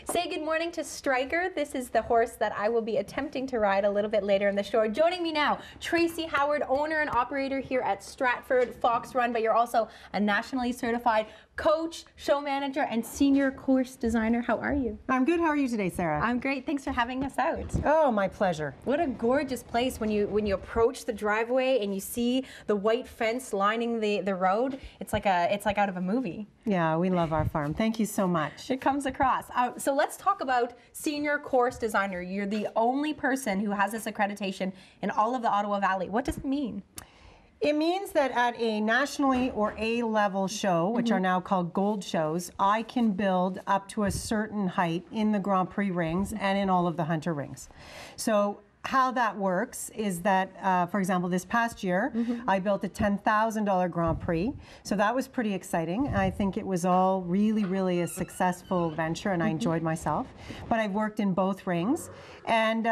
Say good morning to Striker. This is the horse that I will be attempting to ride a little bit later in the show. Joining me now, Tracy Howard, owner and operator here at Stratford Fox Run, but you're also a nationally certified coach, show manager, and senior course designer. How are you? I'm good. How are you today, Sarah? I'm great. Thanks for having us out. Oh, my pleasure. What a gorgeous place when you approach the driveway and you see the white fence lining the road. It's like out of a movie. Yeah, we love our farm. Thank you so much. It comes across. So let's talk about senior course designer. You're the only person who has this accreditation in all of the Ottawa Valley. What does it mean? It means that at a nationally or A-level show, which are now called gold shows, I can build up to a certain height in the Grand Prix rings and in all of the Hunter rings. So how that works is that, for example, this past year, I built a $10,000 Grand Prix. So that was pretty exciting. I think it was all really a successful venture, and I enjoyed myself. But I've worked in both rings, and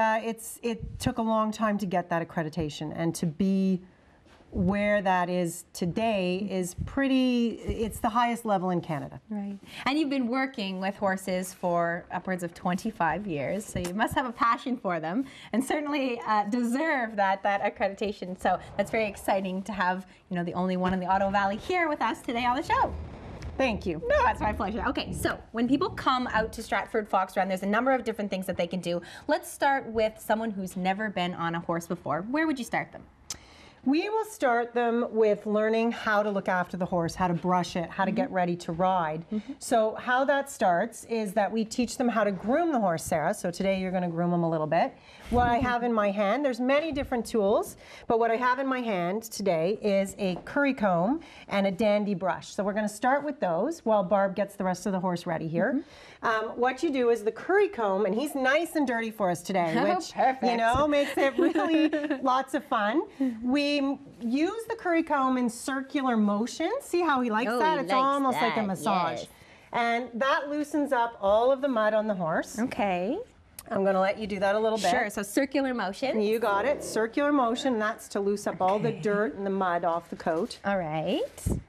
it took a long time to get that accreditation, and to be where that is today is it's the highest level in Canada. Right. And you've been working with horses for upwards of 25 years, so you must have a passion for them and certainly deserve that accreditation. So that's very exciting to have, the only one in the Ottawa Valley here with us today on the show. Thank you. No, that's my pleasure. Okay, so when people come out to Stratford Fox Run, there's a number of different things that they can do. Let's start with someone who's never been on a horse before. Where would you start them? We will start them with learning how to look after the horse, how to brush it, how to get ready to ride. So how that starts is that we teach them how to groom the horse, Sarah. So today you're going to groom them a little bit. What I have in my hand, there's many different tools, but what I have in my hand today is a curry comb and a dandy brush. So we're going to start with those while Barb gets the rest of the horse ready here. What you do is the curry comb, and he's nice and dirty for us today, which, makes it really lots of fun. We use the curry comb in circular motion. See how he likes that? It's almost like a massage. Yes. And that loosens up all of the mud on the horse. Okay. I'm going to let you do that a little bit. Sure, so circular motion. You got it. Circular motion, that's to loose up all the dirt and the mud off the coat. All right.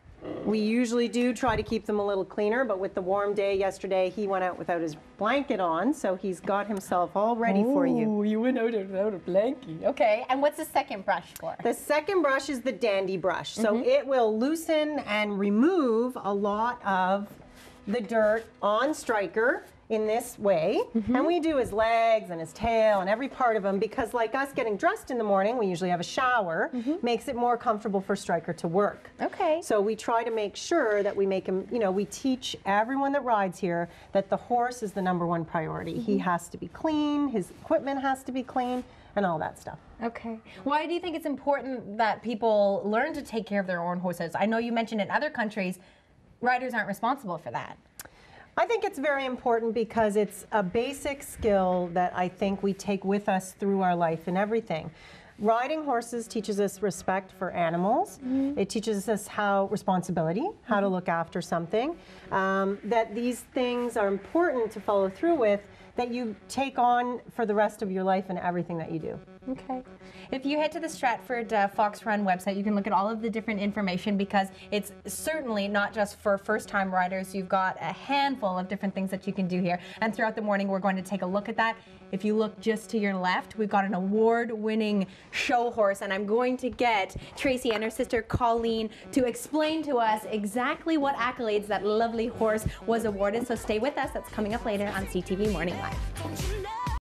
We usually do try to keep them a little cleaner, but with the warm day yesterday, he went out without his blanket on, so he's got himself all ready for you. Oh, you went out without a blanket. Okay, and what's the second brush for? The second brush is the dandy brush. So it will loosen and remove a lot of the dirt on Striker in this way, and we do his legs and his tail and every part of him, because like us getting dressed in the morning, we usually have a shower, makes it more comfortable for Striker to work. Okay. So we try to make sure that we make him, we teach everyone that rides here that the horse is the #1 priority. He has to be clean, his equipment has to be clean, and all that stuff. Okay. Why do you think it's important that people learn to take care of their own horses? I know you mentioned in other countries, riders aren't responsible for that. I think it's very important because it's a basic skill that I think we take with us through our life and everything. Riding horses teaches us respect for animals. It teaches us responsibility, how to look after something, that these things are important to follow through with, that you take on for the rest of your life and everything that you do. Okay. If you head to the Stratford Fox Run website, you can look at all of the different information, because it's certainly not just for first-time riders. You've got a handful of different things that you can do here. And throughout the morning, we're going to take a look at that. If you look just to your left, we've got an award-winning show horse, and I'm going to get Tracy and her sister Colleen to explain to us exactly what accolades that lovely horse was awarded. So stay with us. That's coming up later on CTV Morning Live.